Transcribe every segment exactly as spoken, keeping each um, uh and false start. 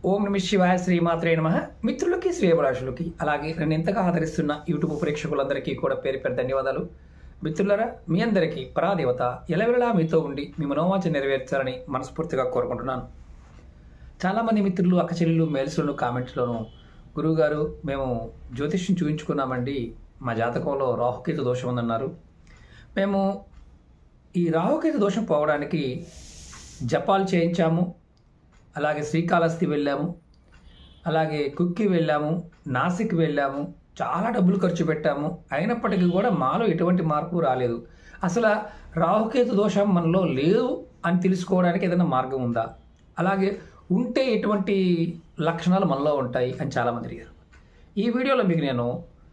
ఓం నమ శివాయ, శ్రీమాత్రే నమః. మిత్రులకి, శ్రేయభిలాషులకి, అలాగే నన్ను ఎంతగా ఆదరిస్తున్న యూట్యూబ్ ప్రేక్షకులందరికీ కూడా పేరు పేరు ధన్యవాదాలు. మిత్రులరా, మీ అందరికీ పరాదేవత ఎలవెలలా మీతో ఉండి మీ మనోవాంఛ నెరవేర్చాలని మనస్ఫూర్తిగా కోరుకుంటున్నాను. చాలామంది మిత్రులు, అక్క చెల్లెలు మెయిల్స్లోను, కామెంట్స్లోను, గురువుగారు మేము జ్యోతిష్యం చూపించుకున్నామండి, మా జాతకంలో రాహుకేతు దోషం ఉందన్నారు. మేము ఈ రాహుకేతు దోషం పోవడానికి జపాలు చేయించాము, అలాగే శ్రీకాళహస్తి వెళ్ళాము, అలాగే కుక్కి వెళ్ళాము, నాసిక్ వెళ్ళాము, చాలా డబ్బులు ఖర్చు పెట్టాము. అయినప్పటికీ కూడా మాలో ఎటువంటి మార్పు రాలేదు. అసలు రాహుకేతు దోషం మనలో లేదు అని తెలుసుకోవడానికి ఏదైనా మార్గం ఉందా, అలాగే ఉంటే ఎటువంటి లక్షణాలు మనలో ఉంటాయి అని చాలామంది అడిగారు. ఈ వీడియోలో మీకు నేను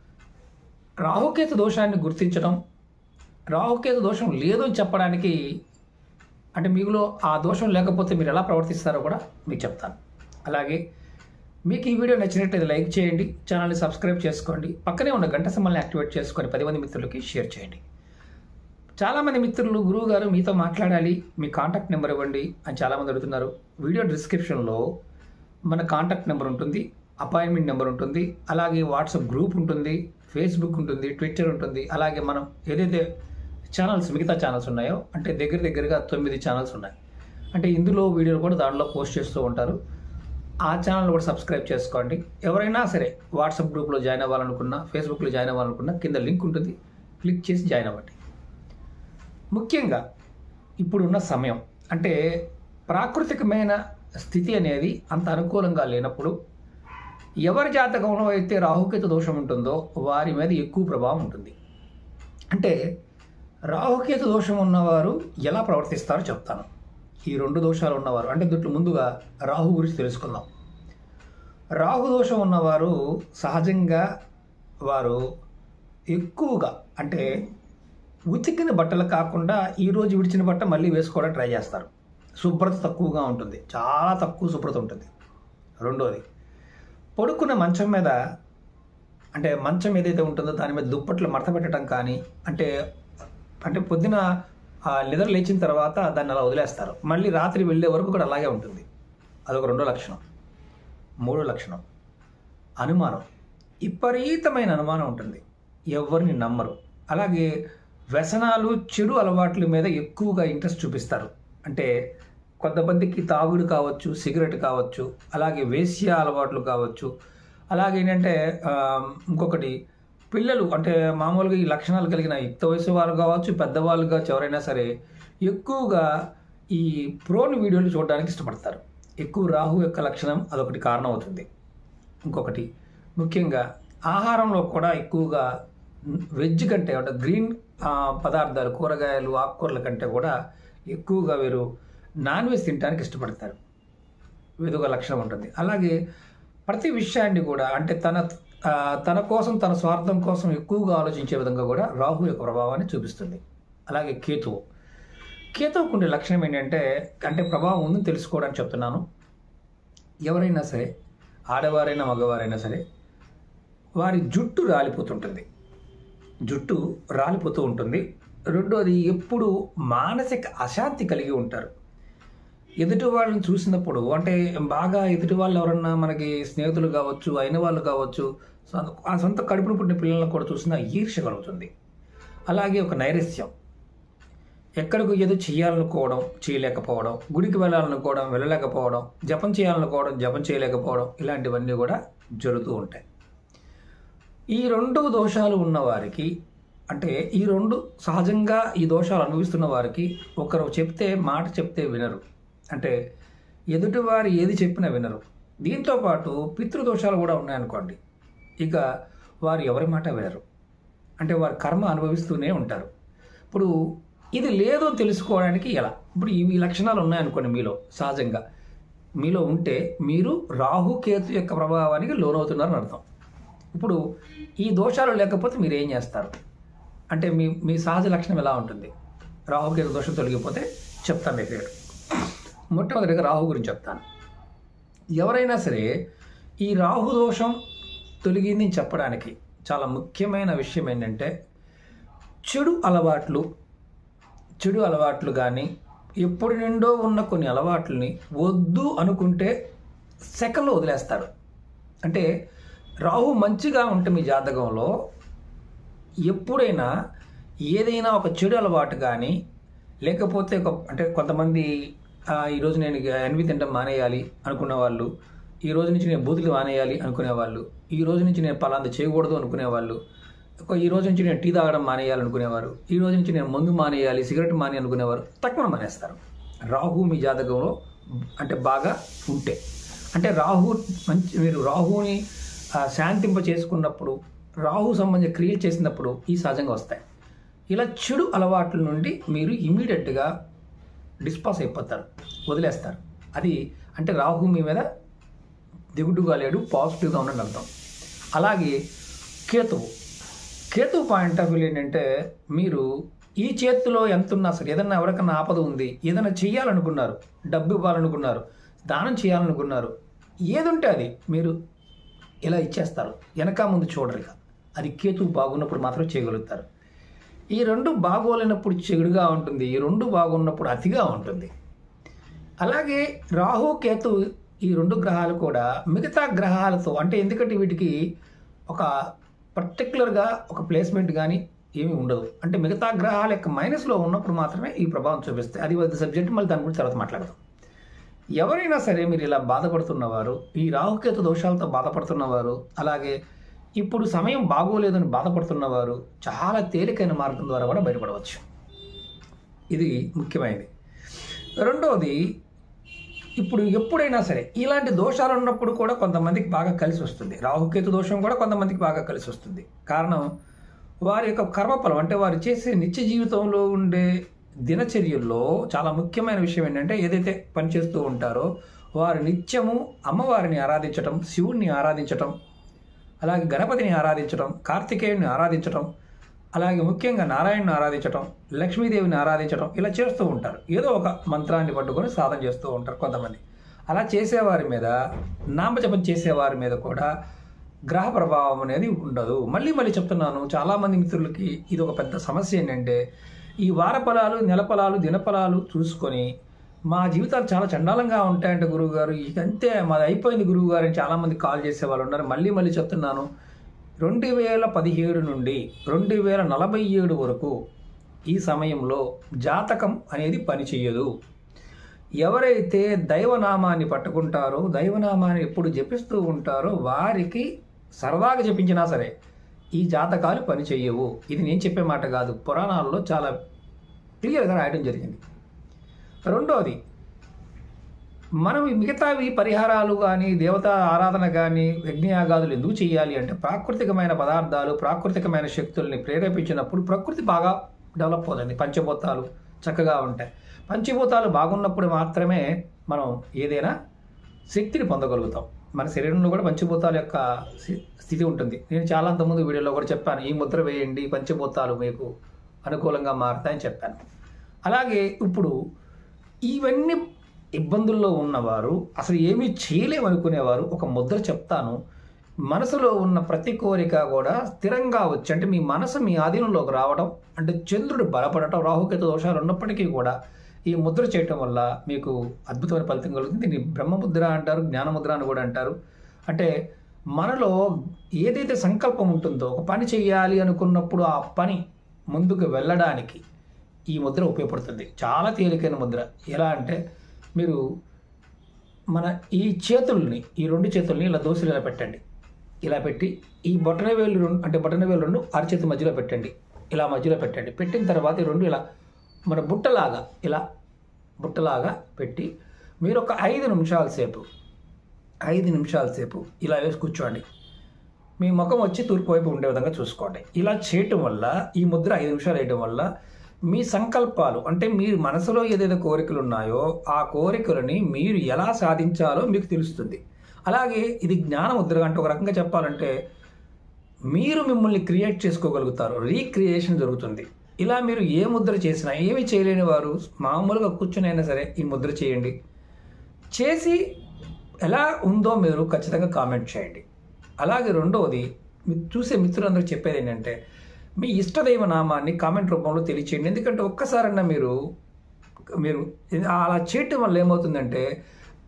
రాహుకేతు దోషాన్ని గుర్తించడం, రాహుకేతు దోషం లేదు అని చెప్పడానికి, అంటే మీలో ఆ దోషం లేకపోతే మీరు ఎలా ప్రవర్తిస్తారో కూడా మీకు చెప్తాను. అలాగే మీకు ఈ వీడియో నచ్చినట్లయితే లైక్ చేయండి, ఛానల్ని సబ్స్క్రైబ్ చేసుకోండి, పక్కనే ఉన్న గంట సింబల్ని యాక్టివేట్ చేసుకొని పది మంది మిత్రులకి షేర్ చేయండి. చాలామంది మిత్రులు, గురువు గారు మీతో మాట్లాడాలి, మీ కాంటాక్ట్ నెంబర్ ఇవ్వండి అని చాలామంది అడుగుతున్నారు. వీడియో డిస్క్రిప్షన్లో మన కాంటాక్ట్ నెంబర్ ఉంటుంది, అపాయింట్మెంట్ నెంబర్ ఉంటుంది, అలాగే వాట్సాప్ గ్రూప్ ఉంటుంది, ఫేస్బుక్ ఉంటుంది, ట్విట్టర్ ఉంటుంది. అలాగే మనం ఏదైతే ఛానల్స్, మిగతా ఛానల్స్ ఉన్నాయో, అంటే దగ్గర దగ్గరగా తొమ్మిది ఛానల్స్ ఉన్నాయి. అంటే ఇందులో వీడియోలు కూడా దాంట్లో పోస్ట్ చేస్తూ ఉంటారు. ఆ ఛానల్ కూడా సబ్స్క్రైబ్ చేసుకోండి. ఎవరైనా సరే వాట్సాప్ గ్రూప్లో జాయిన్ అవ్వాలనుకున్నా, ఫేస్బుక్లో జాయిన్ అవ్వాలనుకున్నా కింద లింక్ ఉంటుంది, క్లిక్ చేసి జాయిన్ అవ్వండి. ముఖ్యంగా ఇప్పుడున్న సమయం, అంటే ప్రాకృతికమైన స్థితి అనేది అంత అనుకూలంగా లేనప్పుడు ఎవరి జాతకంలో అయితే రాహుకేతు దోషం ఉంటుందో వారి మీద ఎక్కువ ప్రభావం ఉంటుంది. అంటే రాహుకేతు దోషం ఉన్నవారు ఎలా ప్రవర్తిస్తారో చెప్తాను. ఈ రెండు దోషాలు ఉన్నవారు, అంటే దీంట్లో ముందుగా రాహు గురించి తెలుసుకుందాం. రాహు దోషం ఉన్నవారు సహజంగా వారు ఎక్కువగా, అంటే ఉతికిన బట్టలు కాకుండా ఈరోజు విడిచిన బట్ట మళ్ళీ వేసుకోవడానికి ట్రై చేస్తారు. శుభ్రత తక్కువగా ఉంటుంది, చాలా తక్కువ శుభ్రత ఉంటుంది. రెండోది, పడుకున్న మంచం మీద, అంటే మంచం ఏదైతే ఉంటుందో దాని మీద దుప్పట్లు మడత పెట్టడం కానీ, అంటే అంటే పొద్దున నిద్ర లేచిన తర్వాత దాన్ని అలా వదిలేస్తారు, మళ్ళీ రాత్రి వెళ్ళే వరకు కూడా అలాగే ఉంటుంది. అదొక రెండో లక్షణం. మూడో లక్షణం, అనుమానం. విపరీతమైన అనుమానం ఉంటుంది, ఎవరిని నమ్మరు. అలాగే వ్యసనాలు, చెడు అలవాట్ల మీద ఎక్కువగా ఇంట్రెస్ట్ చూపిస్తారు. అంటే కొంతమందికి తాగుడు కావచ్చు, సిగరెట్ కావచ్చు, అలాగే వేశ్య అలవాట్లు కావచ్చు. అలాగే ఏంటంటే ఇంకొకటి, పిల్లలు, అంటే మామూలుగా ఈ లక్షణాలు కలిగిన యుక్త వయసు వాళ్ళు కావచ్చు, పెద్దవాళ్ళు కావచ్చు, ఎవరైనా సరే ఎక్కువగా ఈ ప్రోన్ వీడియోలు చూడడానికి ఇష్టపడతారు. ఎక్కువ రాహు యొక్క లక్షణం అదొకటి కారణం అవుతుంది. ఇంకొకటి, ముఖ్యంగా ఆహారంలో కూడా ఎక్కువగా వెజ్ కంటే, అంటే గ్రీన్ పదార్థాలు, కూరగాయలు, ఆకుకూరల కంటే కూడా ఎక్కువగా వీరు నాన్ వెజ్ తినడానికి ఇష్టపడతారు. ఇదొక లక్షణం ఉంటుంది. అలాగే ప్రతి విషయాన్ని కూడా, అంటే తన తన కోసం, తన స్వార్థం కోసం ఎక్కువగా ఆలోచించే విధంగా కూడా రాహు యొక్క ప్రభావాన్ని చూపిస్తుంది. అలాగే కేతువు, కేతువుకు ఉండే లక్షణం ఏంటంటే, అంటే ప్రభావం ఉందని తెలుసుకోవడానికి చెప్తున్నాను. ఎవరైనా సరే, ఆడవారైనా మగవారైనా సరే, వారి జుట్టు రాలిపోతుంటుంది, జుట్టు రాలిపోతూ ఉంటుంది. రెండోది, ఎప్పుడు మానసిక అశాంతి కలిగి ఉంటారు. ఎదుటి వాళ్ళని చూసినప్పుడు, అంటే బాగా ఎదుటి వాళ్ళు ఎవరన్నా మనకి స్నేహితులు కావచ్చు, అయిన వాళ్ళు కావచ్చు, ఆ సొంత కడుపును పుట్టిన పిల్లలను కూడా చూసినా ఈర్ష్య కలుగుతుంది. అలాగే ఒక నైరస్యం, ఎక్కడికి ఏదో చేయాలనుకోవడం చేయలేకపోవడం, గుడికి వెళ్ళాలనుకోవడం వెళ్ళలేకపోవడం, జపం చేయాలనుకోవడం జపం చేయలేకపోవడం, ఇలాంటివన్నీ కూడా జరుగుతూ ఉంటాయి. ఈ రెండు దోషాలు ఉన్నవారికి, అంటే ఈ రెండు సహజంగా ఈ దోషాలు అనుభవిస్తున్న వారికి, ఒకరు చెప్తే మాట చెప్తే వినరు, అంటే ఎదుటివారు ఏది చెప్పినా వినరు. దీంతోపాటు పితృదోషాలు కూడా ఉన్నాయనుకోండి, ఇక వారు ఎవరి మాట వినరు, అంటే వారి కర్మ అనుభవిస్తూనే ఉంటారు. ఇప్పుడు ఇది లేదు అని తెలుసుకోవడానికి ఎలా? ఇప్పుడు ఇవి లక్షణాలు ఉన్నాయనుకోండి మీలో, సహజంగా మీలో ఉంటే మీరు రాహుకేతు యొక్క ప్రభావానికి లోనవుతున్నారని అర్థం. ఇప్పుడు ఈ దోషాలు లేకపోతే మీరు ఏం చేస్తారు అంటే, మీ మీ సహజ లక్షణం ఎలా ఉంటుంది? రాహుకేతు దోషం తొలగిపోతే చెప్తాను మీకు. మొట్టమొదటిగా రాహు గురించి చెప్తాను. ఎవరైనా సరే ఈ రాహు దోషం తొలగింది చెప్పడానికి చాలా ముఖ్యమైన విషయం ఏంటంటే, చెడు అలవాట్లు చెడు అలవాట్లు కానీ ఎప్పటి నుండో ఉన్న కొన్ని అలవాట్లని వద్దు అనుకుంటే సెకండ్లో వదిలేస్తారు. అంటే రాహు మంచిగా ఉంటే మీ జాతకంలో ఎప్పుడైనా ఏదైనా ఒక చెడు అలవాటు కానీ, లేకపోతే ఒక అంటే కొంతమంది ఈరోజు నేను ఎన్వి తినడం మానేయాలి అనుకునే వాళ్ళు, ఈ రోజు నుంచి నేను బూతులు మానేయాలి అనుకునేవాళ్ళు, ఈ రోజు నుంచి నేను పలాంది చేయకూడదు అనుకునేవాళ్ళు, ఈ రోజు నుంచి నేను టీ తాగడం మానేయాలి అనుకునేవారు, ఈ రోజు నుంచి నేను మందు మానేయాలి, సిగరెట్ మానే అనుకునేవారు తక్కువ మానేస్తారు. రాహు మీ జాతకంలో అంటే బాగా ఉంటే, అంటే రాహు మంచి మీరు రాహుని శాంతింప చేసుకున్నప్పుడు, రాహు సంబంధించిన క్రియేట్ చేసినప్పుడు ఈ సహజంగా వస్తాయి. ఇలా చెడు అలవాట్ల నుండి మీరు ఇమీడియట్గా డిస్పాస్ అయిపోతారు, వదిలేస్తారు. అది అంటే రాహు మీ మీద దిగుడుగా లేడు, పాజిటివ్గా ఉండని అర్థం. అలాగే కేతువు కేతువు పాయింట్ ఆఫ్ వ్యూ ఏంటంటే, మీరు ఈ చేతిలో ఎంత ఉన్నా సరే, ఏదన్నా ఎవరికన్నా ఆపద ఉంది, ఏదైనా చేయాలనుకున్నారు, డబ్బు ఇవ్వాలనుకున్నారు, దానం చేయాలనుకున్నారు, ఏదుంటే అది మీరు ఇలా ఇచ్చేస్తారు, వెనక ముందు చూడరు. ఇక అది కేతువు బాగున్నప్పుడు మాత్రం చేయగలుగుతారు. ఈ రెండు బాగోలేనప్పుడు చెడుగా ఉంటుంది, ఈ రెండు బాగున్నప్పుడు అతిగా ఉంటుంది. అలాగే రాహు కేతు ఈ రెండు గ్రహాలు కూడా మిగతా గ్రహాలతో అంటే, ఎందుకంటే వీటికి ఒక పర్టికులర్గా ఒక ప్లేస్మెంట్ కానీ ఏమీ ఉండదు. అంటే మిగతా గ్రహాల యొక్క మైనస్లో ఉన్నప్పుడు మాత్రమే ఈ ప్రభావం చూపిస్తాయి. అది ఒక సబ్జెక్ట్, మళ్ళీ దాని గురించి తర్వాత మాట్లాడదాం. ఎవరైనా సరే మీరు ఇలా బాధపడుతున్నవారు, ఈ రాహుకేతు దోషాలతో బాధపడుతున్నవారు, అలాగే ఇప్పుడు సమయం బాగోలేదని బాధపడుతున్నవారు చాలా తేలికైన మార్గం ద్వారా కూడా బయటపడవచ్చు. ఇది ముఖ్యమైనది. రెండవది, ఇప్పుడు ఎప్పుడైనా సరే ఇలాంటి దోషాలు ఉన్నప్పుడు కూడా కొంతమందికి బాగా కలిసి వస్తుంది. రాహుకేతు దోషం కూడా కొంతమందికి బాగా కలిసి వస్తుంది. కారణం వారి యొక్క కర్మఫలం, అంటే వారు చేసే నిత్య జీవితంలో ఉండే దినచర్యల్లో చాలా ముఖ్యమైన విషయం ఏంటంటే, ఏదైతే పనిచేస్తూ ఉంటారో వారు నిత్యము అమ్మవారిని ఆరాధించటం, శివుణ్ణి ఆరాధించటం, అలాగే గణపతిని ఆరాధించటం, కార్తికేయుని ఆరాధించటం, అలాగే ముఖ్యంగా నారాయణని ఆరాధించటం, లక్ష్మీదేవిని ఆరాధించటం, ఇలా చేస్తూ ఉంటారు. ఏదో ఒక మంత్రాన్ని పట్టుకొని సాధన చేస్తూ ఉంటారు కొంతమంది. అలా చేసేవారి మీద, నామజపం చేసేవారి మీద కూడా గ్రహ ప్రభావం అనేది ఉండదు. మళ్ళీ మళ్ళీ చెప్తున్నాను, చాలామంది మిత్రులకి ఇది ఒక పెద్ద సమస్య ఏంటంటే, ఈ వార ఫలాలు, నెల ఫలాలు, దినఫలాలు చూసుకొని మా జీవితాలు చాలా చండాలంగా ఉంటాయంటే గురువుగారు, ఇకంతే మాది అయిపోయింది గురువుగారు అని చాలామంది కాల్ చేసే వాళ్ళు ఉన్నారు. మళ్ళీ మళ్ళీ చెప్తున్నాను, రెండు వేల పదిహేడు నుండి రెండు వేల నలభై ఏడు వరకు ఈ సమయంలో జాతకం అనేది పనిచేయదు. ఎవరైతే దైవనామాన్ని పట్టుకుంటారో, దైవనామాన్ని ఎప్పుడు జపిస్తూ ఉంటారో వారికి సరదాగా జపించినా సరే ఈ జాతకాలు పనిచేయవు. ఇది నేను చెప్పే మాట కాదు, పురాణాల్లో చాలా క్లియర్గా రాయడం జరిగింది. రెండోది, మనం మిగతావి పరిహారాలు కానీ, దేవతా ఆరాధన కానీ, యజ్ఞయాగాదులు ఎందుకు చేయాలి అంటే, ప్రాకృతికమైన పదార్థాలు, ప్రాకృతికమైన శక్తుల్ని ప్రేరేపించినప్పుడు ప్రకృతి బాగా డెవలప్ అవుతుంది, పంచభూతాలు చక్కగా ఉంటాయి. పంచభూతాలు బాగున్నప్పుడు మాత్రమే మనం ఏదైనా శక్తిని పొందగలుగుతాం. మన శరీరంలో కూడా పంచభూతాల యొక్క స్థితి ఉంటుంది. నేను చాలా అంతకుముందు వీడియోలో కూడా చెప్పాను, ఈ ముద్ర వేయండి పంచభూతాలు మీకు అనుకూలంగా మారుతాయని చెప్పాను. అలాగే ఇప్పుడు ఇవన్నీ ఇబ్బందుల్లో ఉన్నవారు, అసలు ఏమీ చేయలేమనుకునేవారు ఒక ముద్ర చెప్తాను. మనసులో ఉన్న ప్రతి కోరిక కూడా స్థిరంగా వచ్చి, అంటే మీ మనసు మీ ఆధీనంలోకి రావడం, అంటే చంద్రుడు బలపడటం, రాహుకేతు దోషాలు ఉన్నప్పటికీ కూడా ఈ ముద్ర చేయటం వల్ల మీకు అద్భుతమైన ఫలితం కలుగుతుంది. దీన్ని బ్రహ్మముద్ర అంటారు, జ్ఞానముద్ర అని కూడా అంటారు. అంటే మనలో ఏదైతే సంకల్పం ఉంటుందో, ఒక పని చేయాలి అనుకున్నప్పుడు ఆ పని ముందుకు వెళ్ళడానికి ఈ ముద్ర ఉపయోగపడుతుంది. చాలా తేలికైన ముద్ర. ఎలా అంటే, మీరు మన ఈ చేతుల్ని, ఈ రెండు చేతుల్ని ఇలా దోశలు ఇలా పెట్టండి. ఇలా పెట్టి ఈ బొటన వేలు రెండు, అంటే బొటన వేలు రెండు అరచేతి మధ్యలో పెట్టండి. ఇలా మధ్యలో పెట్టండి. పెట్టిన తర్వాత ఈ రెండు ఇలా మన బుట్టలాగా, ఇలా బుట్టలాగా పెట్టి మీరు ఒక ఐదు నిమిషాల సేపు ఐదు నిమిషాల సేపు ఇలా వేసి కూర్చోండి. మీ ముఖం వచ్చి తూర్పు వైపు ఉండే విధంగా చూసుకోండి. ఇలా చేయటం వల్ల, ఈ ముద్ర ఐదు నిమిషాలు వేయడం వల్ల మీ సంకల్పాలు, అంటే మీరు మనసులో ఏదైతే కోరికలు ఉన్నాయో ఆ కోరికలని మీరు ఎలా సాధించాలో మీకు తెలుస్తుంది. అలాగే ఇది జ్ఞానముద్ర అంటే, ఒక రకంగా చెప్పాలంటే మీరు మిమ్మల్ని క్రియేట్ చేసుకోగలుగుతారు, రీక్రియేషన్ జరుగుతుంది. ఇలా మీరు ఏ ముద్ర చేసినా, ఏమి చేయలేని వారు మామూలుగా కూర్చుని అయినా సరే ఈ ముద్ర చేయండి. చేసి ఎలా ఉందో మీరు ఖచ్చితంగా కామెంట్ చేయండి. అలాగే రెండవది, మీరు చూసే మిత్రులందరూ చెప్పేది ఏంటంటే, మీ ఇష్టదైవ నామాన్ని కామెంట్ రూపంలో తెలియచేయండి. ఎందుకంటే ఒక్కసారన్నా మీరు మీరు అలా చేయటం వల్ల ఏమవుతుందంటే,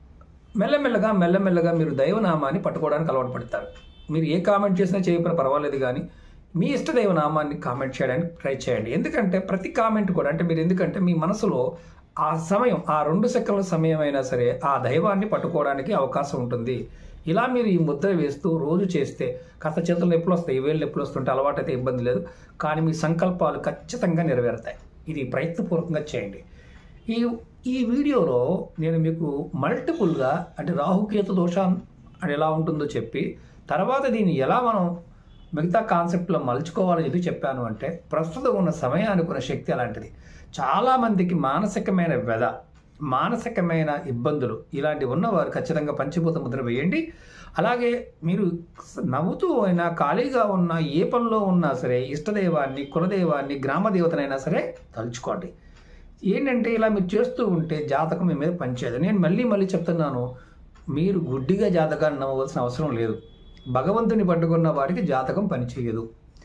మెల్లమెల్లగా మెల్లమెల్లగా మీరు దైవనామాన్ని పట్టుకోవడానికి అలవాటు పడతారు. మీరు ఏ కామెంట్ చేసినా చేయకపోయినా పర్వాలేదు, కానీ మీ ఇష్ట దైవనామాన్ని కామెంట్ చేయడానికి ట్రై చేయండి. ఎందుకంటే ప్రతి కామెంట్ కూడా అంటే మీరు ఎందుకంటే మీ మనసులో ఆ సమయం ఆ రెండు సెకండ్ల సమయం అయినా సరే ఆ దైవాన్ని పట్టుకోవడానికి అవకాశం ఉంటుంది. ఇలా మీరు ఈ ముద్ర వేస్తూ రోజు చేస్తే కథ చేతులు ఎప్పుడు వస్తాయి, వేళ్ళు ఎప్పుడు వస్తుంటే అలవాటు అయితే ఇబ్బంది లేదు, కానీ మీ సంకల్పాలు ఖచ్చితంగా నెరవేరుతాయి. ఇది ప్రయత్నపూర్వకంగా చేయండి. ఈ ఈ వీడియోలో నేను మీకు మల్టిపుల్గా అంటే రాహుకేతు దోషం అని ఎలా ఉంటుందో చెప్పి తర్వాత దీన్ని ఎలా మనం మిగతా కాన్సెప్ట్లో మలుచుకోవాలని చెప్పి చెప్పాను. అంటే ప్రస్తుతం ఉన్న సమయానికి ఉన్న శక్తి అలాంటిది. చాలామందికి మానసికమైన వ్యధ, మానసికమైన ఇబ్బందులు ఇలాంటివి ఉన్నవారు ఖచ్చితంగా పంచభూత ముద్ర వేయండి. అలాగే మీరు నవ్వుతూ అయినా ఖాళీగా ఉన్నా ఏ పనిలో ఉన్నా సరే ఇష్టదైవాన్ని, కులదైవాన్ని, గ్రామదేవతనైనా సరే తలుచుకోండి. ఏంటంటే ఇలా మీరు చేస్తూ ఉంటే జాతకం మీ మీద పనిచేయదు. నేను మళ్ళీ మళ్ళీ చెప్తున్నాను, మీరు గుడ్డిగా జాతకాన్ని నమ్మవలసిన అవసరం లేదు. భగవంతుని పట్టుకున్న వాడికి జాతకం పనిచేయదు.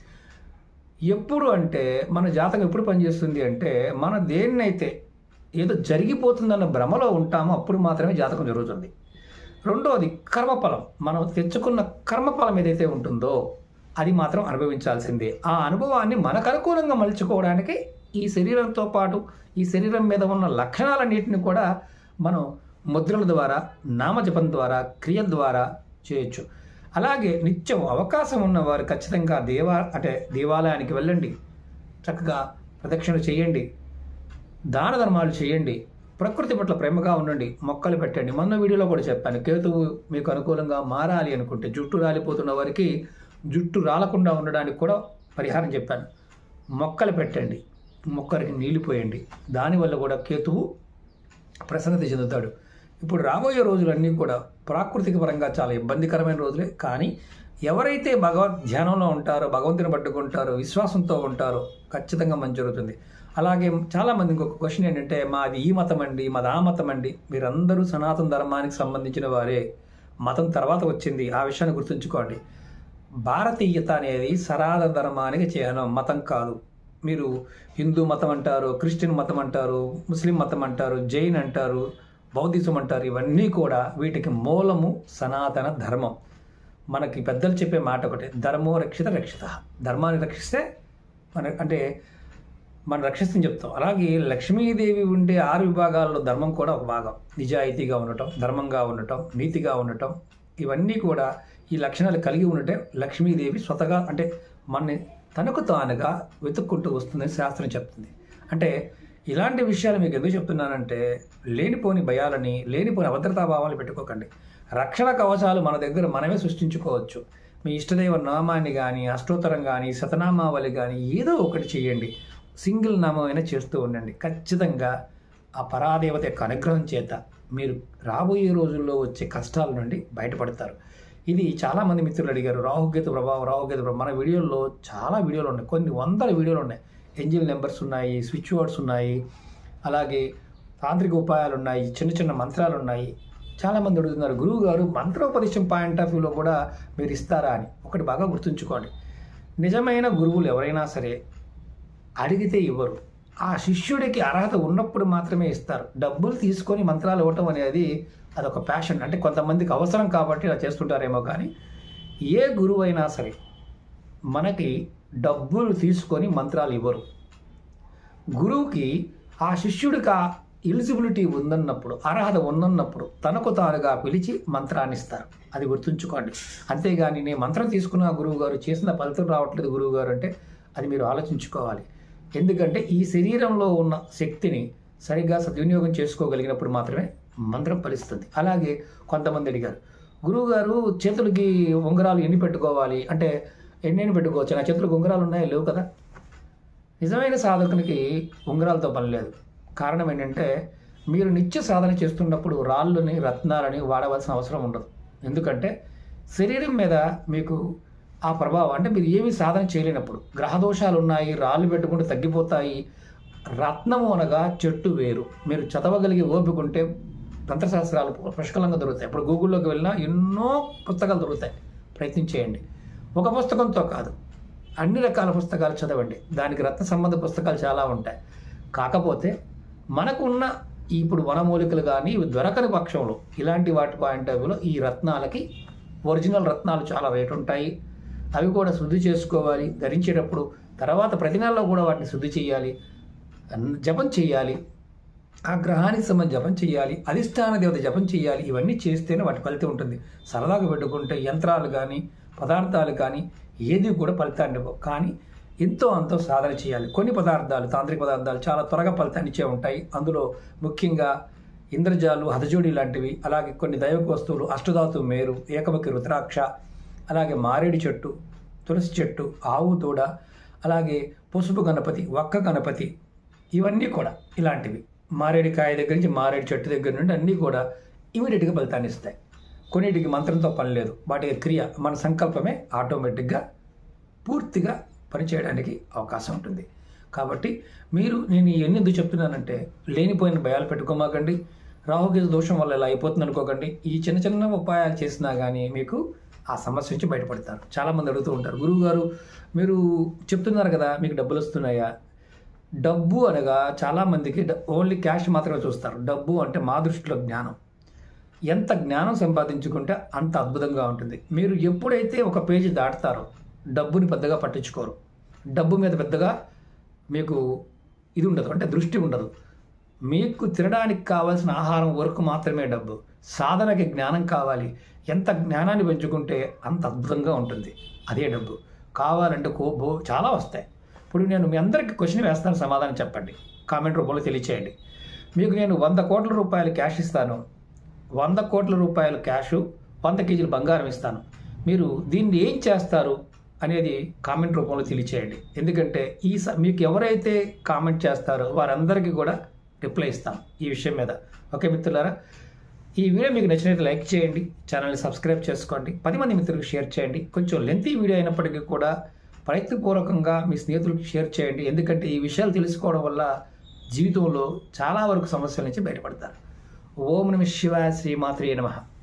ఎప్పుడు అంటే మన జాతకం ఎప్పుడు పనిచేస్తుంది అంటే మన దేన్నైతే ఏదో జరిగిపోతుందన్న భ్రమలో ఉంటామో అప్పుడు మాత్రమే జాతకం జరుగుతుంది. రెండోది కర్మఫలం. మనం తెచ్చుకున్న కర్మఫలం ఏదైతే ఉంటుందో అది మాత్రం అనుభవించాల్సిందే. ఆ అనుభవాన్ని మనకు అనుకూలంగా మలుచుకోవడానికి ఈ శరీరంతో పాటు ఈ శరీరం మీద ఉన్న లక్షణాలన్నింటినీ కూడా మనం ముద్రల ద్వారా, నామజపం ద్వారా, క్రియల ద్వారా చేయొచ్చు. అలాగే నిత్యం అవకాశం ఉన్నవారు ఖచ్చితంగా దేవా అంటే దేవాలయానికి వెళ్ళండి, చక్కగా ప్రదక్షిణ చేయండి, దాన ధర్మాలు చేయండి, ప్రకృతి పట్ల ప్రేమగా ఉండండి, మొక్కలు పెట్టండి. మొన్న వీడియోలో కూడా చెప్పాను, కేతువు మీకు అనుకూలంగా మారాలి అనుకుంటే జుట్టు రాలిపోతున్న వారికి జుట్టు రాలకుండా ఉండడానికి కూడా పరిహారం చెప్పాను. మొక్కలు పెట్టండి, మొక్కరికి నీళ్లు పోయండి, దానివల్ల కూడా కేతువు ప్రసన్నత చెందుతాడు. ఇప్పుడు రాబోయే రోజులన్నీ కూడా ప్రాకృతిక పరంగా చాలా ఇబ్బందికరమైన రోజులే, కానీ ఎవరైతే భగవద్ ధ్యానంలో ఉంటారో, భగవంతుని పట్టుకుంటారో, విశ్వాసంతో ఉంటారో ఖచ్చితంగా మంచి జరుగుతుంది. అలాగే చాలామంది ఇంకొక క్వశ్చన్ ఏంటంటే మాది ఈ మతం అండి, మాది ఆ మతం అండి. మీరందరూ సనాతన ధర్మానికి సంబంధించిన వారే, మతం తర్వాత వచ్చింది, ఆ విషయాన్ని గుర్తుంచుకోండి. భారతీయత అనేది సనాతన ధర్మానికి చిహ్నం, మతం కాదు. మీరు హిందూ మతం అంటారు, క్రిస్టియన్ మతం అంటారు, ముస్లిం మతం అంటారు, జైన్ అంటారు, బౌద్ధిజం అంటారు. ఇవన్నీ కూడా వీటికి మూలము సనాతన ధర్మం. మనకి పెద్దలు చెప్పే మాట ఒకటే, ధర్మో రక్షిత రక్షిత. ధర్మాన్ని రక్షిస్తే మన అంటే మనం రక్షిస్తని చెప్తాం. అలాగే లక్ష్మీదేవి ఉండే ఆరు విభాగాల్లో ధర్మం కూడా ఒక భాగం. నిజాయితీగా ఉండటం, ధర్మంగా ఉండటం, నీతిగా ఉండటం, ఇవన్నీ కూడా ఈ లక్షణాలు కలిగి ఉండటే లక్ష్మీదేవి స్వతగా అంటే మన తనకు తానుగా వెతుక్కుంటూ వస్తుందని శాస్త్రం చెప్తుంది. అంటే ఇలాంటి విషయాలు మీకు ఎందుకు చెప్తున్నానంటే లేనిపోని భయాలని, లేనిపోని అభద్రతా భావాలు పెట్టుకోకండి. రక్షణ కవచాలు మన దగ్గర మనమే సృష్టించుకోవచ్చు. మీ ఇష్టదైవ నామాన్ని కానీ, అష్టోత్తరం కానీ, శతనామావళి కానీ ఏదో ఒకటి చేయండి. సింగిల్ నామం అయినా చేస్తూ ఉండండి. ఖచ్చితంగా ఆ పరాదేవత యొక్క అనుగ్రహం చేత మీరు రాబోయే రోజుల్లో వచ్చే కష్టాల నుండి బయటపడతారు. ఇది చాలామంది మిత్రులు అడిగారు, రాహుకేతు ప్రభావం, రాహుకేతు ప్రభావం. మన వీడియోల్లో చాలా వీడియోలు ఉన్నాయి, కొన్ని వందల వీడియోలు ఉన్నాయి. ఏంజిల్ నెంబర్స్ ఉన్నాయి, స్విచ్ వర్డ్స్ ఉన్నాయి, అలాగే తాంత్రిక ఉపాయాలు ఉన్నాయి, చిన్న చిన్న మంత్రాలు ఉన్నాయి. చాలామంది అడుగుతున్నారు, గురువు గారు మంత్రోపదేశం పాయింట్ ఆఫ్ వ్యూలో కూడా మీరు ఇస్తారా అని. ఒకటి బాగా గుర్తుంచుకోండి, నిజమైన గురువులు ఎవరైనా సరే అడిగితే ఇవ్వరు. ఆ శిష్యుడికి అర్హత ఉన్నప్పుడు మాత్రమే ఇస్తారు. డబ్బులు తీసుకొని మంత్రాలు ఇవ్వటం అనేది అదొక ప్యాషన్, అంటే కొంతమందికి అవసరం కాబట్టి ఇలా చేస్తుంటారేమో. కానీ ఏ గురువు అయినా సరే మనకి డబ్బులు తీసుకొని మంత్రాలు ఇవ్వరు. గురువుకి ఆ శిష్యుడికి ఆ ఎలిజిబిలిటీ ఉందన్నప్పుడు, అర్హత ఉందన్నప్పుడు తనకు తానుగా పిలిచి మంత్రాన్ని ఇస్తారు. అది గుర్తుంచుకోండి. అంతేగాని నేను మంత్రం తీసుకున్న గురువు గారు చేసిన ఫలితం రావట్లేదు గురువు గారు అంటే అది మీరు ఆలోచించుకోవాలి. ఎందుకంటే ఈ శరీరంలో ఉన్న శక్తిని సరిగ్గా సద్వినియోగం చేసుకోగలిగినప్పుడు మాత్రమే మంత్రం ఫలిస్తుంది. అలాగే కొంతమంది అడిగారు, గురువుగారు చేతులకి ఉంగరాలు ఎన్ని పెట్టుకోవాలి అంటే ఎన్నెన్ని పెట్టుకోవచ్చు, నా చేతులకు ఉంగరాలు ఉన్నాయో లేవు కదా. నిజమైన సాధకునికి ఉంగరాలతో పని లేదు. కారణం ఏంటంటే మీరు నిత్య సాధన చేస్తున్నప్పుడు రాళ్ళని, రత్నాలని వాడవలసిన అవసరం ఉండదు. ఎందుకంటే శరీరం మీద మీకు ఆ ప్రభావం అంటే మీరు ఏమీ సాధన చేయలేనప్పుడు గ్రహదోషాలు ఉన్నాయి, రాళ్ళు పెట్టుకుంటే తగ్గిపోతాయి. రత్నము అనగా చెట్టు వేరు. మీరు చదవగలిగే ఓపిక ఉంటే తంత్రశాస్త్రాలు పుష్కలంగా దొరుకుతాయి. ఇప్పుడు గూగుల్లోకి వెళ్ళినా ఎన్నో పుస్తకాలు దొరుకుతాయి, ప్రయత్నం చేయండి. ఒక పుస్తకంతో కాదు, అన్ని రకాల పుస్తకాలు చదవండి. దానికి రత్న సంబంధ పుస్తకాలు చాలా ఉంటాయి. కాకపోతే మనకు ఉన్న ఇప్పుడు వనమూలికలు కానీ ఇవి దొరకని పక్షంలో ఇలాంటి వాటి పాయింట్ ఆఫ్ వ్యూలో ఈ రత్నాలకి ఒరిజినల్ రత్నాలు చాలా రేటు ఉంటాయి. అవి కూడా శుద్ధి చేసుకోవాలి ధరించేటప్పుడు. తర్వాత ప్రతి నెలలో కూడా వాటిని శుద్ధి చేయాలి, జపం చేయాలి, ఆ గ్రహానికి సంబంధించి జపం చేయాలి, అధిష్టాన దేవత జపం చేయాలి. ఇవన్నీ చేస్తేనే వాటి ఫలితం ఉంటుంది. సరదాగా పెట్టుకుంటే యంత్రాలు కానీ పదార్థాలు కానీ ఏది కూడా ఫలితాన్ని ఇవ్వవు. కానీ ఎంతో అంతో సాధన చేయాలి. కొన్ని పదార్థాలు తాంత్రిక పదార్థాలు చాలా త్వరగా ఫలితాన్ని ఇచ్చే ఉంటాయి. అందులో ముఖ్యంగా ఇంద్రజాలు, హతజోడి లాంటివి, అలాగే కొన్ని దైవ వస్తువులు, అష్టధాతు మేరు, ఏకముఖి రుద్రాక్ష, అలాగే మారేడు చెట్టు, తులసి చెట్టు, ఆవు దూడ, అలాగే పసుపు గణపతి, వక్క గణపతి, ఇవన్నీ కూడా ఇలాంటివి. మారేడుకాయ దగ్గర నుంచి మారేడు చెట్టు దగ్గర నుండి అన్నీ కూడా ఇమీడియట్గా ఫలితాన్ని ఇస్తాయి. కొన్నిటికి మంత్రంతో పని లేదు, వాటి క్రియ మన సంకల్పమే ఆటోమేటిక్గా పూర్తిగా పనిచేయడానికి అవకాశం ఉంటుంది. కాబట్టి మీరు నేను ఇవన్నీ ఎందుకు చెప్తున్నానంటే లేనిపోయిన భయాలు పెట్టుకోమాకండి. రాహుకేతు దోషం వల్ల ఇలా అయిపోతుంది అనుకోకండి. ఈ చిన్న చిన్న ఉపాయాలు చేసినా కానీ మీకు ఆ సమస్య నుంచి బయటపడతారు. చాలామంది అడుగుతూ ఉంటారు, గురువు గారు మీరు చెప్తున్నారు కదా మీకు డబ్బులు వస్తున్నాయా? డబ్బు అనగా చాలామందికి ఓన్లీ క్యాష్ మాత్రమే చూస్తారు. డబ్బు అంటే మా దృష్టిలో జ్ఞానం. ఎంత జ్ఞానం సంపాదించుకుంటే అంత అద్భుతంగా ఉంటుంది. మీరు ఎప్పుడైతే ఒక పేజీ దాటుతారో డబ్బుని పెద్దగా పట్టించుకోరు. డబ్బు మీద పెద్దగా మీకు ఇది ఉండదు, అంటే దృష్టి ఉండదు. మీకు తినడానికి కావాల్సిన ఆహారం వరకు మాత్రమే డబ్బు. సాధనకి జ్ఞానం కావాలి. ఎంత జ్ఞానాన్ని పెంచుకుంటే అంత అద్భుతంగా ఉంటుంది. అదే డబ్బు. కావాలంటే కోబో చాలా వస్తాయి. ఇప్పుడు నేను మీ అందరికీ క్వశ్చన్ వేస్తాను, సమాధానం చెప్పండి, కామెంట్ రూపంలో తెలియచేయండి. మీకు నేను వంద కోట్ల రూపాయలు క్యాష్ ఇస్తాను, వంద కోట్ల రూపాయలు క్యాషు, వంద కేజీలు బంగారం ఇస్తాను. మీరు దీన్ని ఏం చేస్తారు అనేది కామెంట్ రూపంలో తెలియచేయండి. ఎందుకంటే ఈ మీకు ఎవరైతే కామెంట్ చేస్తారో వారందరికీ కూడా రిప్లై ఇస్తాం ఈ విషయం మీద. ఓకే మిత్రులారా, ఈ వీడియో మీకు నచ్చినట్లయితే లైక్ చేయండి, ఛానల్ని సబ్స్క్రైబ్ చేసుకోండి, పది మంది మిత్రులకు షేర్ చేయండి. కొంచెం లెంతీ వీడియో అయినప్పటికీ కూడా ప్రయత్నపూర్వకంగా మీ స్నేహితులకు షేర్ చేయండి. ఎందుకంటే ఈ విషయాలు తెలుసుకోవడం వల్ల జీవితంలో చాలా వరకు సమస్యల నుంచి బయటపడతారు. ఓం నమః శివాయ, శ్రీమాత్రే నమః.